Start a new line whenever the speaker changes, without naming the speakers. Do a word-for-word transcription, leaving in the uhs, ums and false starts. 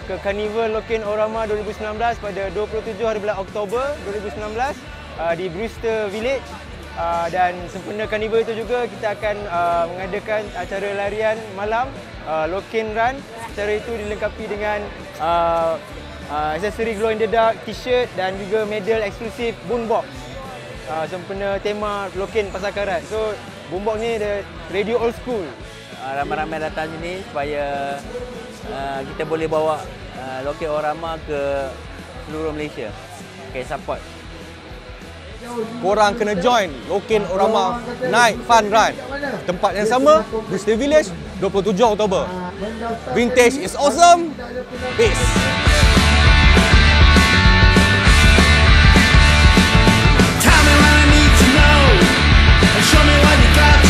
ke Carnival Loken Orama dua ribu sembilan belas pada dua puluh tujuh hari bulan Oktober dua ribu sembilan belas uh, di Brewster Village. Uh, dan sempena Carnival itu juga kita akan uh, mengadakan acara larian malam uh, Loken Run. Acara itu dilengkapi dengan uh, uh, aksesori glow in the dark, t-shirt dan juga medal eksklusif Boombox. Uh, sempena tema Loken Pasar Karat. So Boombox ni the radio old school.
Uh, ramai-ramai datang sini supaya uh, kita boleh bawa uh, Loken Orama ke seluruh Malaysia. Okay, support.
Korang kena join Loken Orama Night Fun Run. Tempat yang sama, Brewster Village, dua puluh tujuh Oktober. Vintage is awesome. Peace.
Tell me what I need to know and show me what you got.